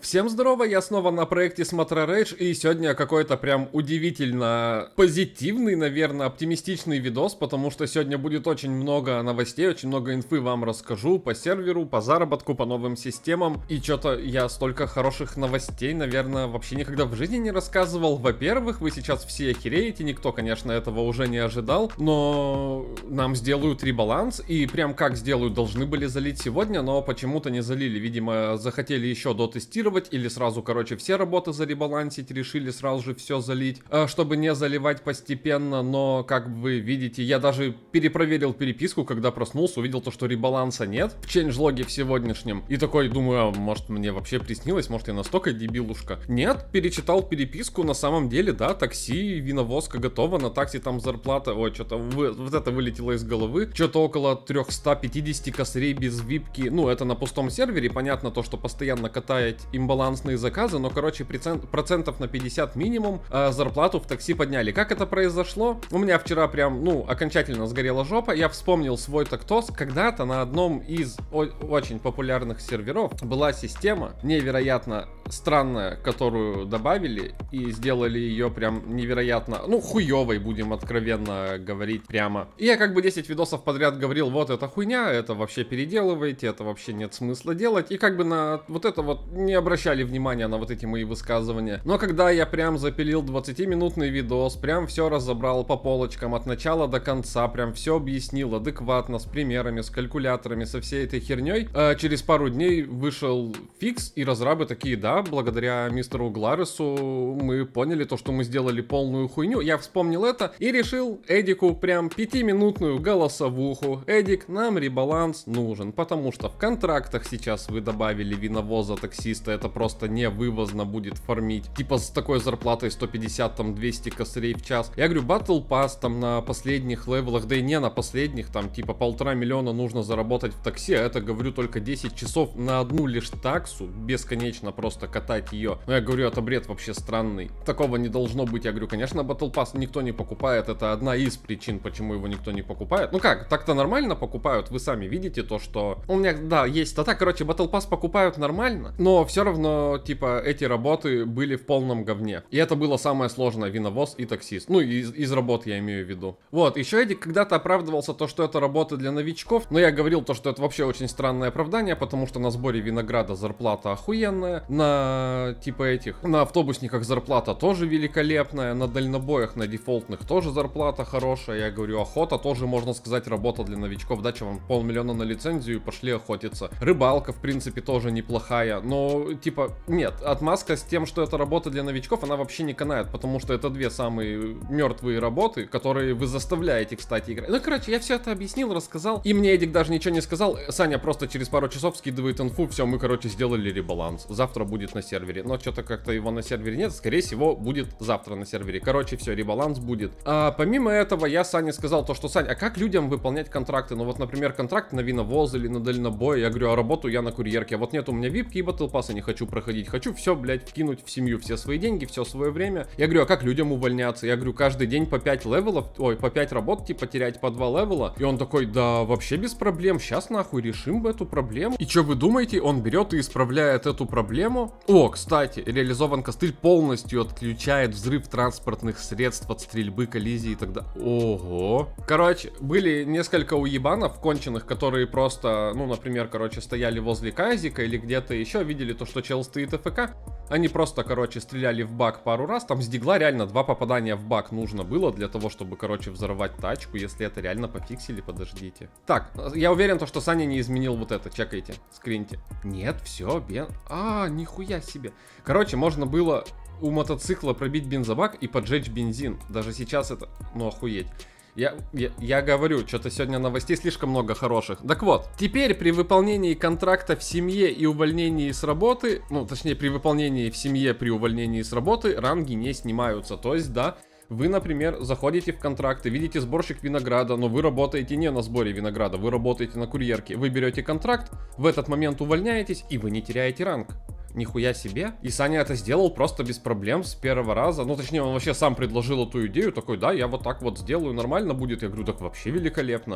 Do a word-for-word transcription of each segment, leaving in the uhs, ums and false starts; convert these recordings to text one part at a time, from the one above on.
Всем здорово, я снова на проекте Смотра Рейдж, и сегодня какой-то прям удивительно позитивный, наверное, оптимистичный видос, потому что сегодня будет очень много новостей, очень много инфы вам расскажу по серверу, по заработку, по новым системам, и что-то я столько хороших новостей, наверное, вообще никогда в жизни не рассказывал. Во-первых, вы сейчас все охереете, никто, конечно, этого уже не ожидал, но нам сделают ребаланс, и прям как сделают, должны были залить сегодня, но почему-то не залили, видимо, захотели еще дотестировать, или сразу, короче, все работы заребалансить, решили сразу же все залить, чтобы не заливать постепенно, но, как вы видите, я даже перепроверил переписку, когда проснулся, увидел то, что ребаланса нет в чейнджлоге в сегодняшнем, и такой думаю, а может мне вообще приснилось, может я настолько дебилушка. Нет, перечитал переписку, на самом деле, да, такси, виновозка готова, на такси там зарплата, ой, что-то вы, вот это вылетело из головы, что-то около триста пятьдесят косарей без випки, ну, это на пустом сервере, понятно то, что постоянно катает имбалансные заказы, но, короче, процент, процентов на пятьдесят минимум э, зарплату в такси подняли. Как это произошло? У меня вчера прям, ну, окончательно сгорела жопа. Я вспомнил свой тактос. Когда-то на одном из очень популярных серверов была система невероятно странная, которую добавили и сделали ее прям невероятно, ну, хуевой, будем откровенно говорить прямо. И я как бы десять видосов подряд говорил, вот это хуйня, это вообще переделываете, это вообще нет смысла делать. И как бы на вот это вот не обращали внимания на вот эти мои высказывания. Но когда я прям запилил двадцатиминутный видос, прям все разобрал по полочкам от начала до конца, прям все объяснил адекватно, с примерами, с калькуляторами, со всей этой херней, э, через пару дней вышел фикс, и разрабы такие, да, благодаря мистеру Гларесу мы поняли то, что мы сделали полную хуйню. Я вспомнил это и решил Эдику прям пятиминутную голосовуху. Эдик, нам ребаланс нужен, потому что в контрактах сейчас вы добавили виновоза таксиста, это просто невывозно будет фармить. Типа с такой зарплатой сто пятьдесят, там двести косарей в час. Я говорю, Battle Pass там на последних левелах, да и не на последних, там типа полтора миллиона нужно заработать в такси, а это, говорю, только десять часов на одну лишь таксу, бесконечно просто катать ее. Но я говорю, это бред вообще странный. Такого не должно быть. Я говорю, конечно, Battle Pass никто не покупает, это одна из причин, почему его никто не покупает. Ну как, так-то нормально покупают, вы сами видите то, что... У меня, да, есть стата, короче, Battle Pass покупают нормально, но все равно, типа, эти работы были в полном говне. И это было самое сложное, виновоз и таксист. Ну, из, из работ я имею в виду. Вот, еще Эдик когда-то оправдывался то, что это работы для новичков, но я говорил то, что это вообще очень странное оправдание, потому что на сборе винограда зарплата охуенная, на, типа, этих, на автобусниках зарплата тоже великолепная, на дальнобоях, на дефолтных тоже зарплата хорошая. Я говорю, охота тоже, можно сказать, работа для новичков. Да, что вам, полмиллиона на лицензию и пошли охотиться. Рыбалка, в принципе, тоже неплохая, но, типа, нет, отмазка с тем, что это работа для новичков, она вообще не канает, потому что это две самые мертвые работы, которые вы заставляете, кстати, играть. Ну, короче, я все это объяснил, рассказал, и мне Эдик даже ничего не сказал. Саня просто через пару часов скидывает инфу, все, мы, короче, сделали ребаланс. Завтра будет на сервере, но что-то как-то его на сервере нет, скорее всего, будет завтра на сервере. Короче, все, ребаланс будет. А помимо этого, я Сане сказал то, что, Сань, а как людям выполнять контракты? Ну, вот, например, контракт на виновоз или на дальнобой, я говорю, а работаю я на курьерке, а вот нет у меня випки и Battle Pass не хочу проходить, хочу все, блядь, вкинуть в семью все свои деньги, все свое время. Я говорю, а как людям увольняться? Я говорю, каждый день по пять левелов, ой, по пять работ, типа, терять по два левела. И он такой, да, вообще без проблем, сейчас нахуй решим эту проблему. И что вы думаете? Он берет и исправляет эту проблему. О, кстати, реализован костыль полностью отключает взрыв транспортных средств от стрельбы, коллизии и так далее. Ого. Короче, были несколько уебанов конченых, которые просто, ну, например, короче, стояли возле казика или где-то еще, видели то, что чел стоит АФК. Они просто, короче, стреляли в баг пару раз. Там с дигла реально два попадания в баг нужно было для того, чтобы, короче, взорвать тачку, если это реально пофиксили, подождите. Так, я уверен, то, что Саня не изменил вот это, чекайте, скриньте. Нет, все, бен... А, нихуя себе. Короче, можно было у мотоцикла пробить бензобак и поджечь бензин. Даже сейчас это, ну, охуеть. Я, я, я говорю, что-то сегодня новостей слишком много хороших. Так вот, теперь при выполнении контракта в семье и увольнении с работы, ну, точнее, при выполнении в семье при увольнении с работы, ранги не снимаются. То есть, да, вы, например, заходите в контракты, видите сборщик винограда, но вы работаете не на сборе винограда, вы работаете на курьерке. Вы берете контракт, в этот момент увольняетесь, и вы не теряете ранг. Нихуя себе. И Саня это сделал просто без проблем с первого раза. Ну, точнее, он вообще сам предложил эту идею. Такой, да, я вот так вот сделаю, нормально будет. Я говорю, так вообще великолепно.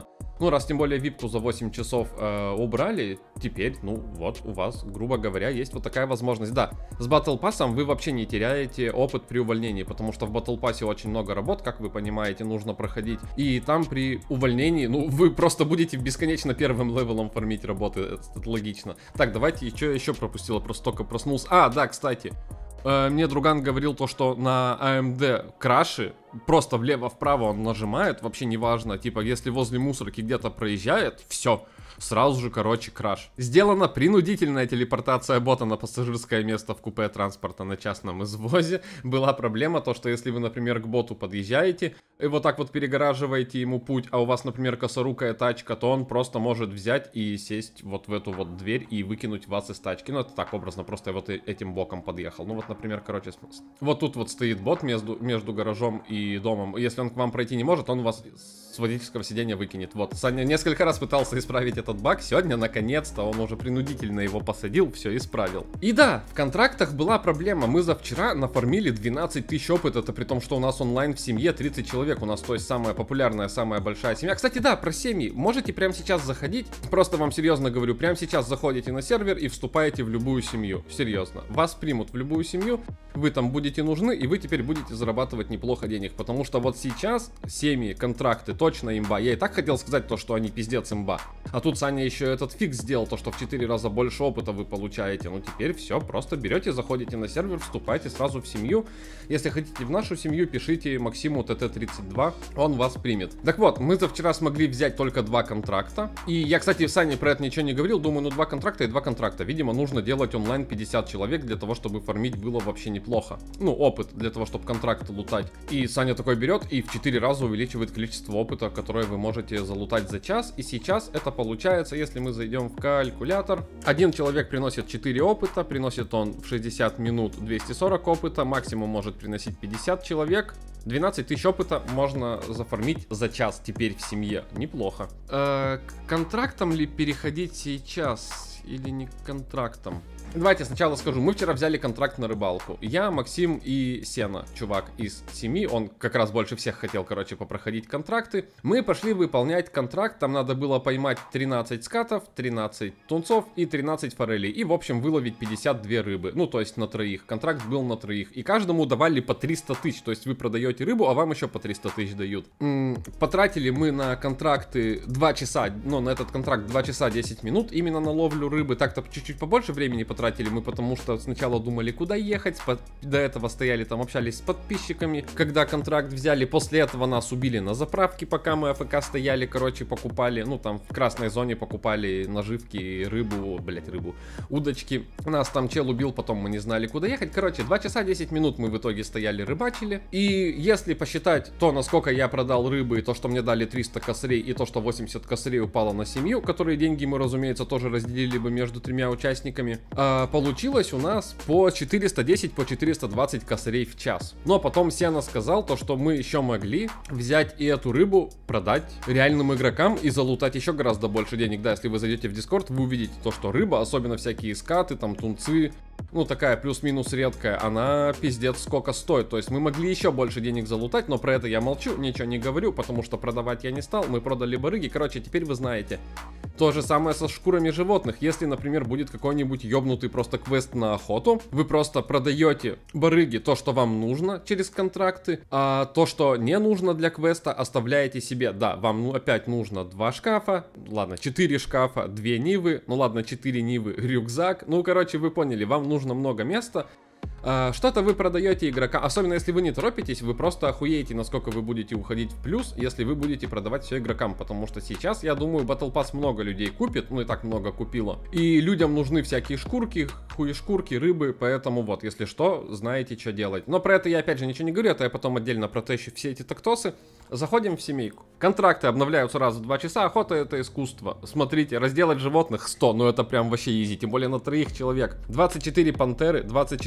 Ну, раз тем более випку за восемь часов э, убрали, теперь, ну, вот у вас, грубо говоря, есть вот такая возможность. Да, с Battle Pass'ом вы вообще не теряете опыт при увольнении, потому что в Battle Pass'е очень много работ, как вы понимаете, нужно проходить. И там при увольнении, ну, вы просто будете бесконечно первым левелом фармить работы, это, это логично. Так, давайте, что я еще пропустила, просто только проснулся. А, да, кстати. Мне друган говорил то, что на а эм дэ краши просто влево-вправо он нажимает, вообще неважно, типа если возле мусорки где-то проезжает, все, сразу же, короче, краш. Сделана принудительная телепортация бота на пассажирское место в купе транспорта на частном извозе. Была проблема то, что если вы, например, к боту подъезжаете и вот так вот перегораживаете ему путь, а у вас, например, косорукая тачка, то он просто может взять и сесть вот в эту вот дверь и выкинуть вас из тачки. Ну, это так образно, просто я вот этим боком подъехал. Ну, вот, например, короче, вот тут вот стоит бот между, между гаражом и домом. Если он к вам пройти не может, он вас с водительского сиденья выкинет. Вот, Саня несколько раз пытался исправить этот баг, сегодня, наконец-то, он уже принудительно его посадил, все исправил. И да, в контрактах была проблема, мы за вчера нафармили двенадцать тысяч опыта, это при том, что у нас онлайн в семье тридцать человек, у нас, то есть, самая популярная, самая большая семья. Кстати, да, про семьи, можете прямо сейчас заходить, просто вам серьезно говорю, прямо сейчас заходите на сервер и вступаете в любую семью, серьезно. Вас примут в любую семью, вы там будете нужны, и вы теперь будете зарабатывать неплохо денег, потому что вот сейчас семьи, контракты, точно имба. Я и так хотел сказать то, что они пиздец имба. А тут Саня еще этот фикс сделал, то, что в четыре раза больше опыта вы получаете. Ну теперь все, просто берете, заходите на сервер, вступайте сразу в семью. Если хотите в нашу семью, пишите Максиму тэ тэ тридцать два, он вас примет. Так вот, мы за вчера смогли взять только два контракта. И я, кстати, Сане про это ничего не говорил, думаю, ну два контракта и два контракта. Видимо, нужно делать онлайн пятьдесят человек для того, чтобы фармить было вообще неплохо. Ну, опыт для того, чтобы контракты лутать. И Саня такой берет и в четыре раза увеличивает количество опыта, которое вы можете залутать за час. И сейчас это получается, если мы зайдем в калькулятор. Один человек приносит четыре опыта, приносит он в шестьдесят минут двести сорок опыта, максимум может приносить пятьдесят человек. двенадцать тысяч опыта можно зафармить за час теперь в семье. Неплохо. Э, к контрактам ли переходить сейчас или не к контрактам? Давайте сначала скажу, мы вчера взяли контракт на рыбалку. Я, Максим и Сена, чувак из семьи, он как раз больше всех хотел, короче, попроходить контракты. Мы пошли выполнять контракт, там надо было поймать тринадцать скатов, тринадцать тунцов и тринадцать форелей. И, в общем, выловить пятьдесят две рыбы, ну, то есть на троих. Контракт был на троих. И каждому давали по триста тысяч, то есть вы продаете рыбу, а вам еще по триста тысяч дают. М-м, потратили мы на контракты два часа, ну, на этот контракт два часа десять минут, именно на ловлю рыбы. Так-то чуть-чуть побольше времени потратили. Тратили мы, потому что сначала думали, куда ехать, до этого стояли там, общались с подписчиками, когда контракт взяли, после этого нас убили на заправке, пока мы АФК стояли, короче, покупали, ну там в красной зоне покупали наживки, рыбу, блять, рыбу, удочки, нас там чел убил, потом мы не знали, куда ехать, короче, два часа десять минут мы в итоге стояли, рыбачили, и если посчитать то, насколько я продал рыбы, и то, что мне дали триста косарей, и то, что восемьдесят косарей упало на семью, которые деньги мы, разумеется, тоже разделили бы между тремя участниками, получилось у нас по четыреста десять, по четыреста двадцать косарей в час. Но потом Сена сказал то, что мы еще могли взять и эту рыбу продать реальным игрокам и залутать еще гораздо больше денег. Да, если вы зайдете в Discord, вы увидите то, что рыба, особенно всякие скаты, там тунцы, ну такая плюс-минус редкая, она пиздец сколько стоит. То есть мы могли еще больше денег залутать, но про это я молчу, ничего не говорю, потому что продавать я не стал. Мы продали барыги, короче, теперь вы знаете. То же самое со шкурами животных. Если, например, будет какой-нибудь ёбнутый просто квест на охоту, вы просто продаете барыги то, что вам нужно через контракты, а то, что не нужно для квеста, оставляете себе. Да, вам ну, опять нужно два шкафа, ладно, четыре шкафа, две нивы, ну ладно, четыре нивы, рюкзак. Ну, короче, вы поняли, вам нужно много места. Что-то вы продаете игрокам, особенно если вы не торопитесь, вы просто охуеете, насколько вы будете уходить в плюс, если вы будете продавать все игрокам, потому что сейчас, я думаю, Battle Pass много людей купит, ну и так много купило, и людям нужны всякие шкурки, хуешкурки, рыбы, поэтому вот, если что, знаете, что делать. Но про это я опять же ничего не говорю, это я потом отдельно протещу все эти тактосы. Заходим в семейку. Контракты обновляются раз в два часа, охота это искусство. Смотрите, разделать животных сто, ну это прям вообще изи, тем более на троих человек. двадцать четыре пантеры, двадцать четыре койота,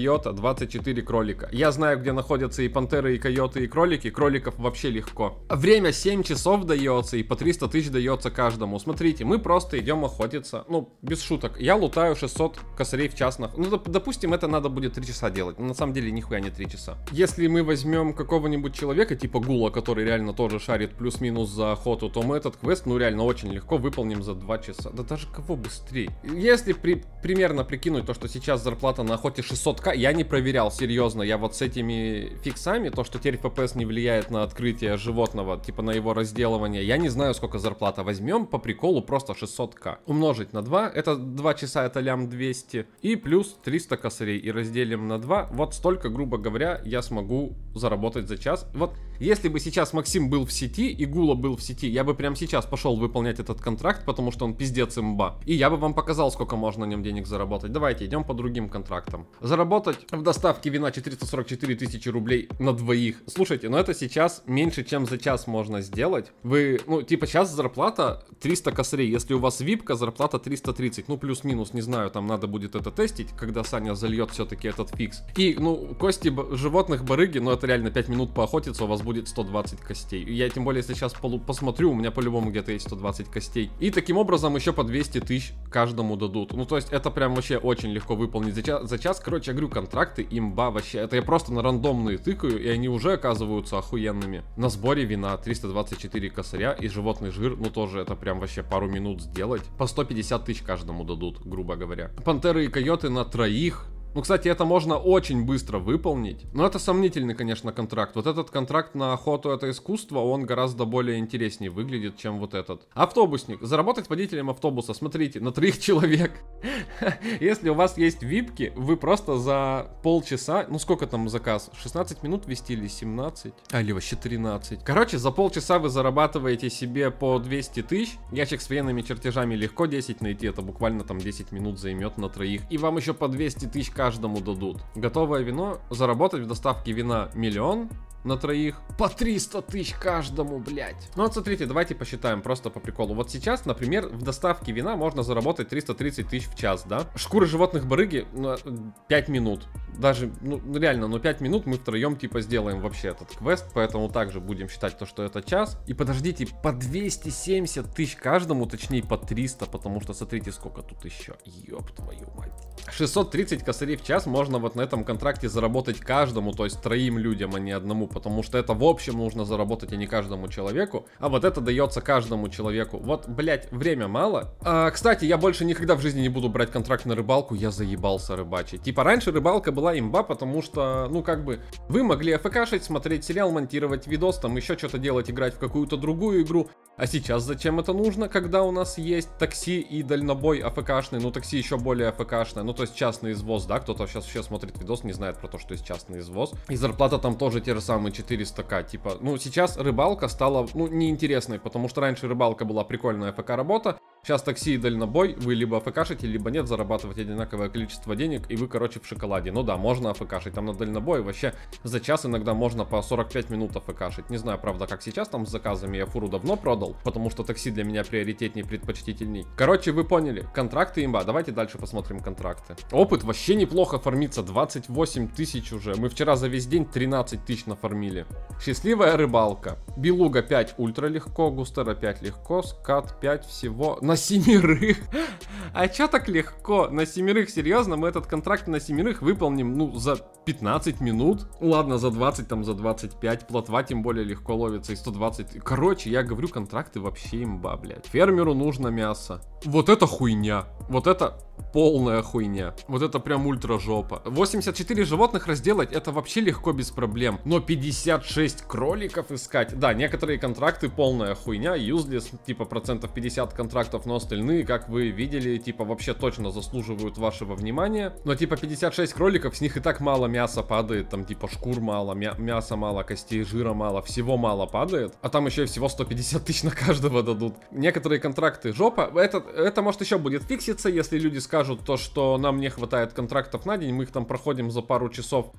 койота, двадцать четыре кролика. Я знаю, где находятся и пантеры, и койоты, и кролики. Кроликов вообще легко. Время семь часов дается, и по триста тысяч дается каждому. Смотрите, мы просто идем охотиться. Ну, без шуток. Я лутаю шестьсот косарей в час. Ну, доп допустим, это надо будет три часа делать. Но на самом деле, нихуя не три часа. Если мы возьмем какого-нибудь человека, типа Гула, который реально тоже шарит плюс-минус за охоту, то мы этот квест, ну, реально очень легко выполним за два часа. Да даже кого быстрее. Если при примерно прикинуть то, что сейчас зарплата на охоте шестьсот ка, я не проверял, серьезно. Я вот с этими фиксами, то, что теперь эф пи эс не влияет на открытие животного, типа на его разделывание, я не знаю, сколько зарплата. Возьмем по приколу просто шестьсот ка. Умножить на два, это два часа, это лям двести. И плюс триста косарей. И разделим на два. Вот столько, грубо говоря, я смогу заработать за час. Вот, если бы сейчас Максим был в сети и Гула был в сети, я бы прямо сейчас пошел выполнять этот контракт, потому что он пиздец имба. И я бы вам показал, сколько можно на нем денег заработать. Давайте идем по другим контрактам. Заработать в доставке вина четыреста сорок четыре тысячи рублей на двоих. Слушайте, но это сейчас меньше, чем за час можно сделать. Вы, ну, типа, сейчас зарплата триста косарей. Если у вас випка, зарплата триста тридцать. Ну, плюс-минус, не знаю, там надо будет это тестить, когда Саня зальет все-таки этот фикс. И, ну, кости животных барыги, ну, это реально пять минут поохотиться, у вас будет сто двадцать костей. Я тем более, если сейчас посмотрю, у меня по-любому где-то есть сто двадцать костей. И таким образом еще по двести тысяч каждому дадут. Ну, то есть, это прям вообще очень легко выполнить за час. За час, короче, я говорю, контракты имба вообще. Это я просто на рандомные тыкаю, и они уже оказываются охуенными. На сборе вина триста двадцать четыре косаря и животный жир, ну, тоже это прям вообще пару минут сделать. По сто пятьдесят тысяч каждому дадут, грубо говоря. Пантеры и койоты на троих. Ну, кстати, это можно очень быстро выполнить. Но это сомнительный, конечно, контракт. Вот этот контракт на охоту — это искусство, он гораздо более интереснее выглядит, чем вот этот. Автобусник. Заработать водителем автобуса. Смотрите, на троих человек. Если у вас есть випки, вы просто за полчаса... Ну, сколько там заказ? шестнадцать минут вести или семнадцать? А, или вообще тринадцать. Короче, за полчаса вы зарабатываете себе по двести тысяч. Ящик с военными чертежами легко десять найти. Это буквально там десять минут займет на троих. И вам еще по двести тысяч каждому дадут. Готовое вино. Заработать в доставке вина миллион на троих. По триста тысяч каждому, блять. Ну вот смотрите, давайте посчитаем просто по приколу. Вот сейчас, например, в доставке вина можно заработать триста тридцать тысяч в час, да? Шкуры животных барыги, ну, пять минут. Даже, ну реально, ну пять минут мы втроем типа сделаем вообще этот квест, поэтому также будем считать то, что это час. И подождите, по двести семьдесят тысяч каждому, точнее по триста, потому что смотрите, сколько тут еще. Ёб твою мать. шестьсот тридцать косарей в час можно вот на этом контракте заработать каждому, то есть троим людям, а не одному, потому что это в общем нужно заработать, а не каждому человеку, а вот это дается каждому человеку. Вот, блять, время мало. А, кстати, я больше никогда в жизни не буду брать контракт на рыбалку, я заебался рыбачить. Типа раньше рыбалка была имба, потому что, ну как бы, вы могли АФКшить, смотреть сериал, монтировать видос, там еще что-то делать, играть в какую-то другую игру. А сейчас зачем это нужно, когда у нас есть такси и дальнобой АФКшный, ну такси еще более АФКшное, ну то есть частный извоз, да, кто-то сейчас вообще смотрит видос, не знает про то, что есть частный извоз. И зарплата там тоже те же самые четыреста ка, типа, ну сейчас рыбалка стала, ну, неинтересной, потому что раньше рыбалка была прикольная АФК-работа. Сейчас такси и дальнобой, вы либо АФКшите, либо нет, зарабатывать одинаковое количество денег, и вы, короче, в шоколаде. Ну да, можно АФКшить, там на дальнобой вообще за час иногда можно по сорок пять минут АФКшить. Не знаю, правда, как сейчас там с заказами, я фуру давно продал, потому что такси для меня приоритетней, предпочтительней. Короче, вы поняли, контракты имба, давайте дальше посмотрим контракты. Опыт вообще неплохо фармится, двадцать восемь тысяч уже, мы вчера за весь день тринадцать тысяч нафармили. Счастливая рыбалка. Белуга пять ультра легко, Густера пять легко, Скат пять всего... На семерых. А чё так легко? На семерых, серьезно? Мы этот контракт на семерых выполним, ну, за пятнадцать минут. Ладно, за двадцать, там, за двадцать пять. Плотва тем более легко ловится, и сто двадцать. Короче, я говорю, контракты вообще имба, блядь. Фермеру нужно мясо. Вот это хуйня. Вот это полная хуйня. Вот это прям ультра жопа. восемьдесят четыре животных разделать, это вообще легко, без проблем. Но пятьдесят шесть кроликов искать. Да, некоторые контракты полная хуйня. Юзлес, типа, процентов пятьдесят контрактов, но остальные, как вы видели, типа, вообще точно заслуживают вашего внимания. Но, типа, пятьдесят шесть кроликов, с них и так мало мяса падает. Там, типа, шкур мало, мя мяса мало, костей жира мало, всего мало падает. А там еще и всего сто пятьдесят тысяч на каждого дадут. Некоторые контракты жопа. Это, это может еще будет фикситься, если люди скажут то, что нам не хватает контрактов на день, мы их там проходим за пару часов.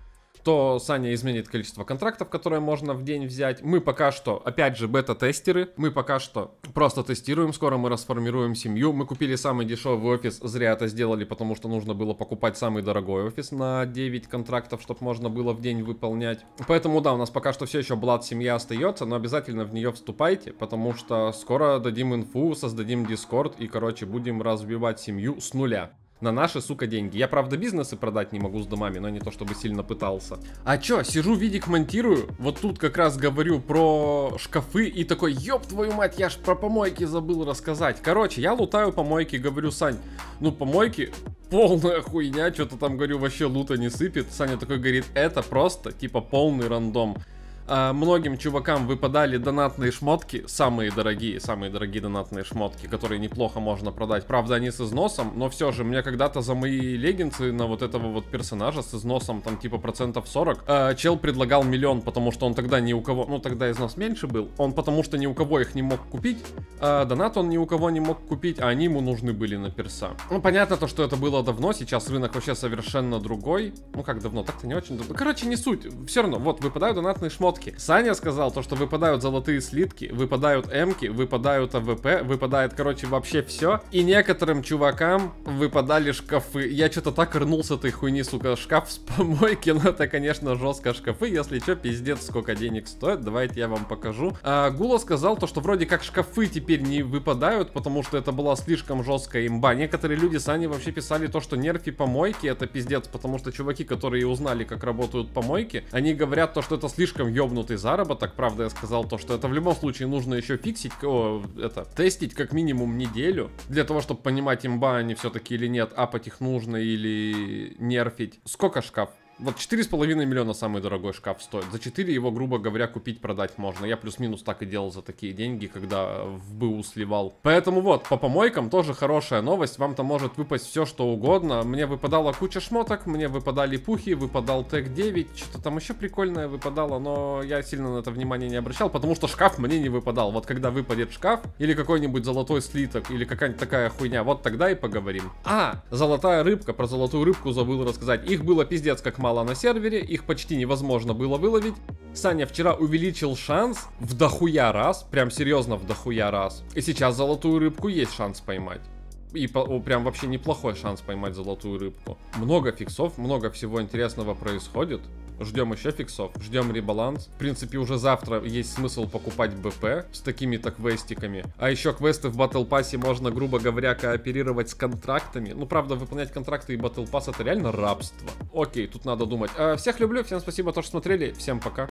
то Саня изменит количество контрактов, которые можно в день взять. Мы пока что, опять же, бета-тестеры. Мы пока что просто тестируем. Скоро мы расформируем семью. Мы купили самый дешевый офис. Зря это сделали, потому что нужно было покупать самый дорогой офис на девять контрактов, чтобы можно было в день выполнять. Поэтому да, у нас пока что все еще Blood семья остается, но обязательно в нее вступайте, потому что скоро дадим инфу, создадим Discord и, короче, будем развивать семью с нуля. На наши, сука, деньги. Я, правда, бизнесы продать не могу с домами, но не то, чтобы сильно пытался. А чё, сижу, видик монтирую, вот тут как раз говорю про шкафы и такой, ёб твою мать, я ж про помойки забыл рассказать. Короче, я лутаю помойки, говорю, Сань, ну помойки полная хуйня, что-то там, говорю, вообще лута не сыпет. Саня такой говорит, это просто, типа, полный рандом. А, многим чувакам выпадали донатные шмотки, самые дорогие, самые дорогие донатные шмотки, которые неплохо можно продать. Правда, они с износом, но все же, мне когда-то за мои леггинсы на вот этого вот персонажа с износом, там типа процентов сорок, а, чел предлагал миллион, потому что он тогда ни у кого, ну тогда износ меньше был, он потому что ни у кого их не мог купить, а донат он ни у кого не мог купить, а они ему нужны были на перса. Ну понятно то, что это было давно, сейчас рынок вообще совершенно другой, ну как давно, так-то не очень давно, короче не суть, все равно, вот выпадают донатные шмотки. Саня сказал то, что выпадают золотые слитки, выпадают эмки, выпадают АВП, выпадает, короче, вообще все. И некоторым чувакам выпадали шкафы. Я что-то так рнул с этой хуйни, сука, шкаф с помойки. Ну это, конечно, жестко шкафы. Если что, пиздец, сколько денег стоит. Давайте я вам покажу. А, Гула сказал то, что вроде как шкафы теперь не выпадают, потому что это была слишком жесткая имба. Некоторые люди Сане вообще писали то, что нерфи помойки это пиздец, потому что чуваки, которые узнали, как работают помойки, они говорят то, что это слишком ёбаный ёбнутый заработок. Правда, я сказал то, что это в любом случае нужно еще фиксить, о, это, тестить как минимум неделю, для того, чтобы понимать, имба они все-таки или нет, апать их нужно или нерфить. Сколько шкаф? Вот четыре с половиной миллиона самый дорогой шкаф стоит. За четыре его, грубо говоря, купить, продать можно. Я плюс-минус так и делал за такие деньги, когда в БУ сливал. Поэтому вот, по помойкам тоже хорошая новость. Вам-то может выпасть все, что угодно. Мне выпадала куча шмоток, мне выпадали пухи, выпадал Тег девять. Что-то там еще прикольное выпадало, но я сильно на это внимание не обращал, потому что шкаф мне не выпадал. Вот когда выпадет шкаф, или какой-нибудь золотой слиток, или какая-нибудь такая хуйня, вот тогда и поговорим. А, золотая рыбка, про золотую рыбку забыл рассказать. Их было пиздец как мало на сервере, их почти невозможно было выловить. Саня вчера увеличил шанс в дохуя раз, прям серьезно в дохуя раз. И сейчас золотую рыбку есть шанс поймать. И по, о, прям вообще неплохой шанс поймать золотую рыбку. Много фиксов, много всего интересного происходит. Ждем еще фиксов, ждем ребаланс. В принципе, уже завтра есть смысл покупать БП с такими-то квестиками. А еще квесты в Battle Pass можно, грубо говоря, кооперировать с контрактами. Ну, правда, выполнять контракты и Battle Pass это реально рабство. Окей, тут надо думать. А, всех люблю, всем спасибо, то, что смотрели. Всем пока.